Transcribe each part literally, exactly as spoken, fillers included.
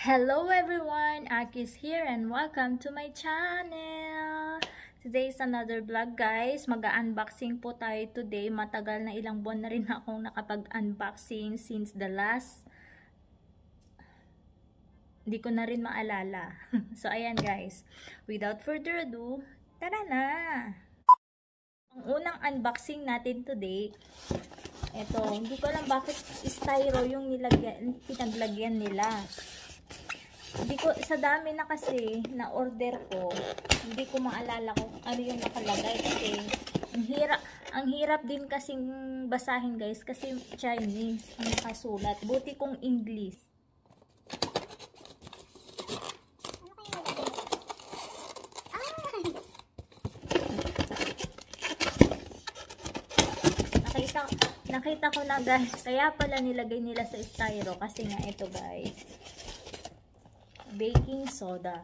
Hello everyone, Akis here and welcome to my channel. Today is another vlog guys. Mag-unboxing po tayo today. Matagal na ilang buwan na rin akong nakapag-unboxing since the last. Hindi ko na rin maalala. So ayan guys, without further ado, tara na! Ang unang unboxing natin today, eto, hindi ko alam bakit styro yung nilagyan, pinaglagyan nila. Hindi ko, sa dami na kasi na order ko, hindi ko maalala kung ano yung nakalagay kasi ang hirap, ang hirap din kasing basahin guys kasi Chinese ang nakasulat. Buti kong English. Nakita, nakita ko na guys, kaya pala nilagay nila sa styro kasi nga ito guys. Baking soda.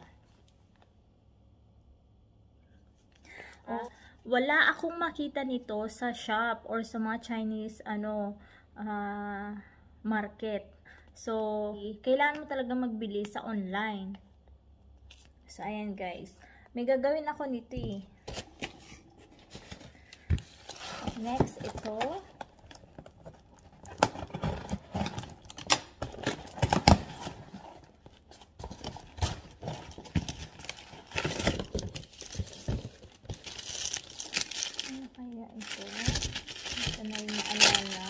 Oh, wala akong makita nito sa shop or sa mga Chinese ano uh, market. So, kailangan mo talaga magbili sa online. So, ayan guys. May gagawin ako nito eh. Next, ito. Kaya ito, ito na yung maalala.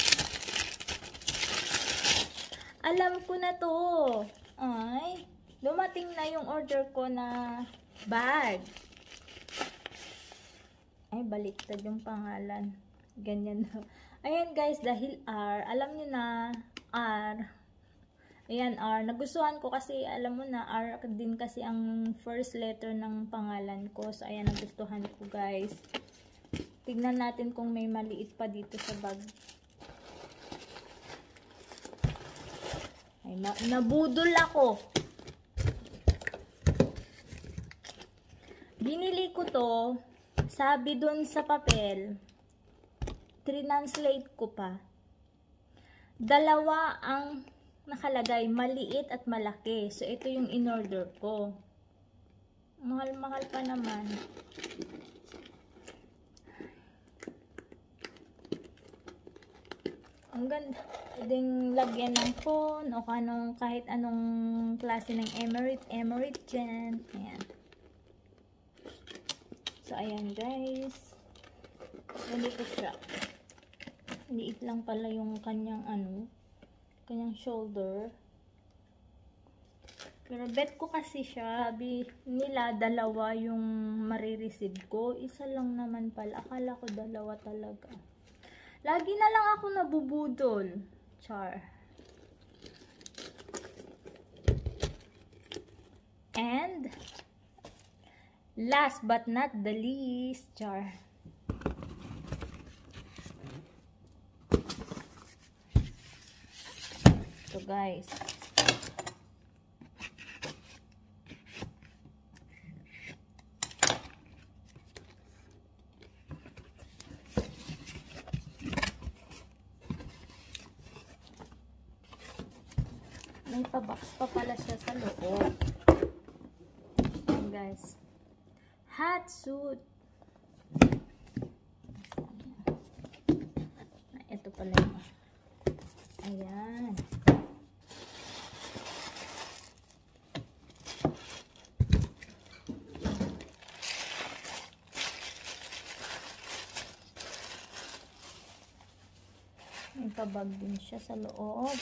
Alam ko na to. Ay, dumating na yung order ko na bag. Ay, baliktad yung pangalan. Ganyan na. Ayan guys, dahil R, alam nyo na, R. Ayan, R. Nagustuhan ko kasi, alam mo na, R din kasi ang first letter ng pangalan ko. So, ayan, nagustuhan ko guys. Tignan natin kung may maliit pa dito sa bag. Ay, na nabudol ako. Binili ko to. Sabi dun sa papel. Translate ko pa. Dalawa ang nakalagay. Maliit at malaki. So, ito yung in-order ko. Mahal-mahal pa naman. Ang ganda. Pwedeng lagyan ng phone o kanong, kahit anong klase ng emirate, emirate dyan. Ayan. So, ayan guys. Ganito siya. Liit lang pala yung kanyang ano, kanyang shoulder. Pero bet ko kasi siya, sabi nila dalawa yung marireceive ko. Isa lang naman pala. Akala ko dalawa talaga. Lagi na lang ako nabubudol. Char. And, last but not the least, char. So guys. May pa-box pa pala siya sa loob. Ayan guys. Hot suit. Ito pala yun. Ayan. May pa-bag din siya sa loob.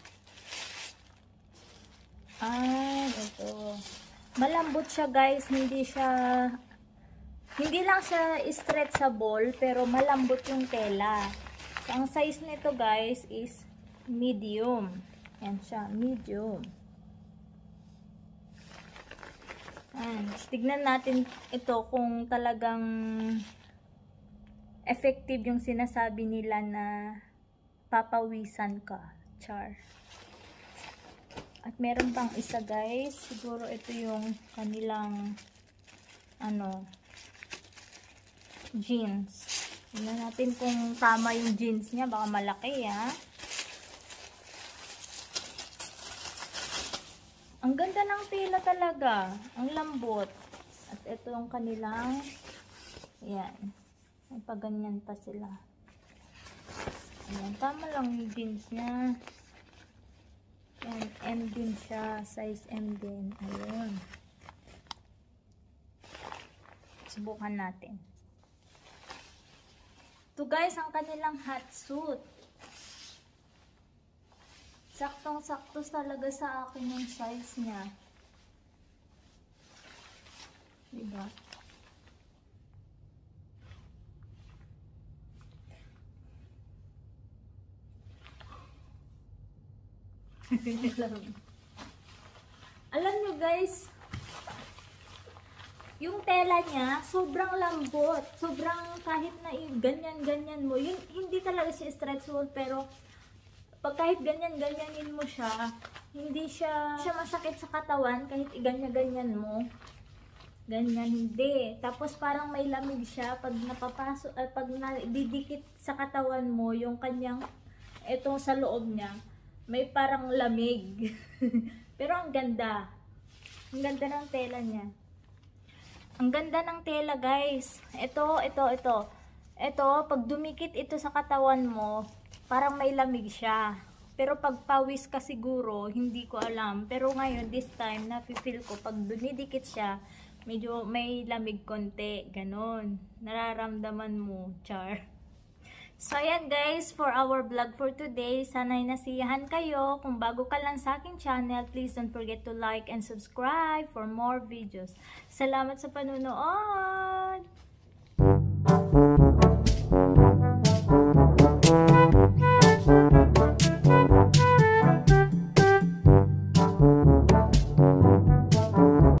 Ah, ito. Malambot siya guys, hindi siya, hindi lang siya stretchable, pero malambot yung tela. So, ang size nito guys is medium. Yan siya, medium. Ayan. Tignan natin ito kung talagang effective yung sinasabi nila na papawisan ka. Char. At meron pang isa guys, siguro ito yung kanilang ano jeans. Tingnan natin kung tama yung jeans niya, baka malaki ha. Ang ganda ng tela talaga. Ang lambot. At ito yung kanilang, ayan. May paganyan pa sila. Ayan, tama lang yung jeans niya. Ayan, M din siya. Size M din. Ayun. Subukan natin. Ito guys, ang kanilang hot suit. Saktong-sakto talaga sa akin yung size niya. Diba? Alam nyo guys, yung tela niya, sobrang lambot. Sobrang kahit na ganyan-ganyan mo. Yun, hindi talaga siya stretchable, pero pag kahit ganyan-ganyanin mo siya, hindi siya, siya masakit sa katawan kahit iganyan-ganyan mo. Ganyan, hindi. Tapos parang may lamig siya pag napapasok, at pag didikit sa katawan mo, yung kanyang, eto sa loob niya, may parang lamig. Pero ang ganda. Ang ganda ng tela niya. Ang ganda ng tela, guys. Ito, ito, ito. Ito, pag dumikit ito sa katawan mo, parang may lamig siya. Pero pag pawis ka siguro, hindi ko alam. Pero ngayon, this time, nafe-feel ko, pag dumidikit siya, medyo may lamig konti. Ganon. Nararamdaman mo, char. So, ayan guys, for our vlog for today, sana'y nasiyahan kayo. Kung bago ka lang sa aking channel, please don't forget to like and subscribe for more videos. Salamat sa panunood!